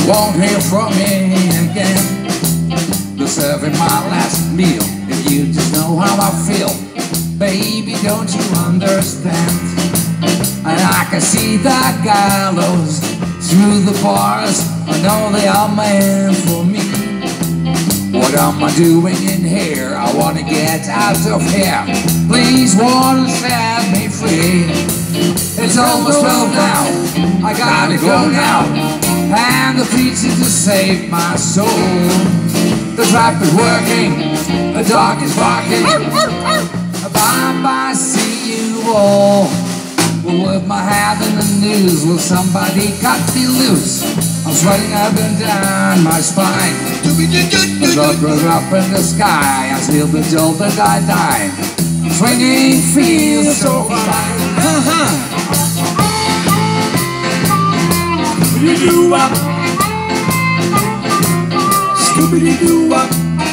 won't hear from me again. They're serving my last meal. If you just know how I feel, baby, don't you understand? And I can see the gallows through the bars. I know they are meant for me. What am I doing in here? I want to get out of here. Please, water, set me free. It's almost 12 now. I gotta go now. And the preacher just saved my soul. The trap is working. The dog is barking. Bye-bye, see you all. Well, with my hat in the news, will somebody cut me loose? I'm sweating up and down my spine. The blood goes up in the sky. I feel the jolt that I die. Swinging feels so fine. Scooby-Doo-wop, Scooby-Doo-wop.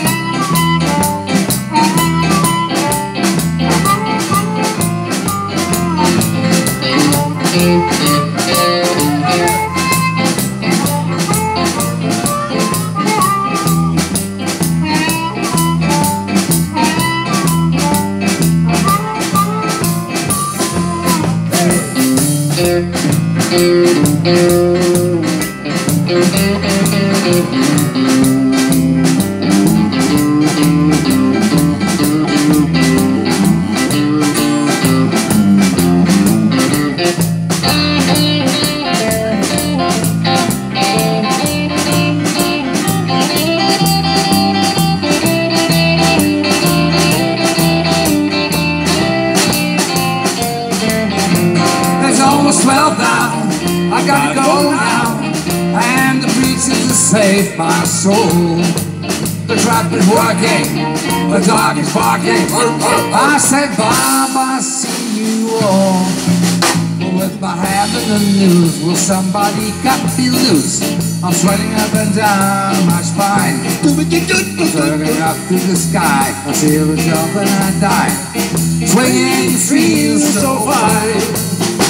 Almost 12 now, I gotta go now. And the preacher just saved my soul. The trap is working, the dog is barking. I said bye-bye, see you all. With my hand in the news, will somebody cut me loose? I'm sweating up and down my spine. Looking up to the sky, I feel the jump and I die. Swinging feels so fine.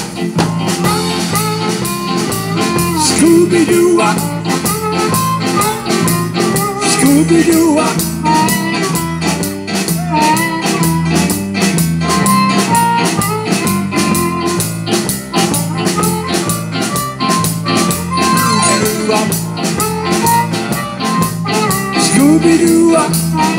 Scooby-Doo-wop, Scooby-Doo-wop. Scooby-Doo-wop, Scooby-Doo-wop.